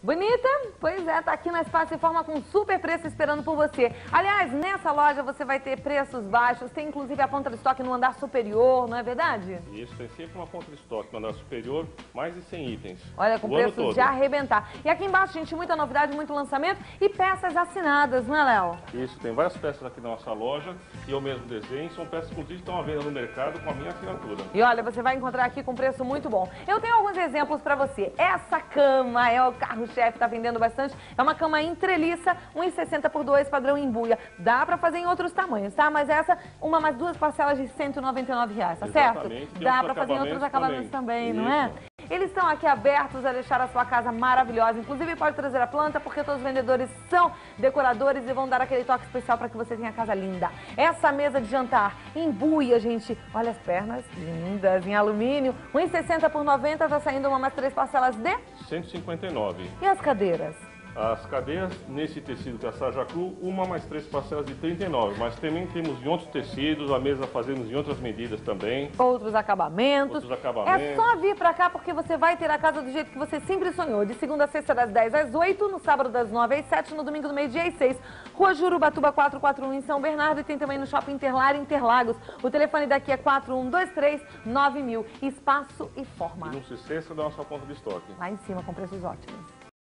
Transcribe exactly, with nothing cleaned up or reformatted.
Bonita? Pois é, tá aqui na Espaço e Forma com super preço esperando por você. Aliás, nessa loja você vai ter preços baixos, tem inclusive a ponta de estoque no andar superior, não é verdade? Isso, tem sempre uma ponta de estoque no andar superior, mais de cem itens. Olha, com preço de arrebentar. E aqui embaixo, gente, muita novidade, muito lançamento e peças assinadas, não é, Léo? Isso, tem várias peças aqui na nossa loja que eu mesmo desenho, são peças que inclusive estão à venda no mercado com a minha assinatura. E olha, você vai encontrar aqui com preço muito bom. Eu tenho alguns exemplos pra você. Essa cama é o carro-chefe, tá vendendo bastante. É uma cama em treliça, um e sessenta por dois, padrão embuia. Dá pra fazer em outros tamanhos, tá? Mas essa, uma mais duas parcelas de cento e noventa e nove reais, tá certo? Dá pra fazer em outros acabamentos também, também não é? Eles estão aqui abertos a deixar a sua casa maravilhosa. Inclusive pode trazer a planta, porque todos os vendedores são decoradores e vão dar aquele toque especial para que você tenha a casa linda. Essa mesa de jantar embuia, gente. Olha as pernas lindas, em alumínio. um e sessenta por noventa, tá saindo uma mais três parcelas de cento e cinquenta e nove. E as cadeiras? As cadeiras, nesse tecido da Saja Cru, uma mais três parcelas de trinta e nove. Mas também temos em outros tecidos, a mesa fazemos em outras medidas também. Outros acabamentos. Outros acabamentos. É só vir pra cá porque você vai ter a casa do jeito que você sempre sonhou. De segunda a sexta, das dez às oito, no sábado das nove às sete, no domingo do meio-dia às seis. Rua Jurubatuba quatrocentos e quarenta e um em São Bernardo e tem também no Shopping Interlar Interlagos. O telefone daqui é quatro um dois três nove mil. Espaço e Forma. E não se esqueça da nossa ponta de estoque. Lá em cima com preços ótimos.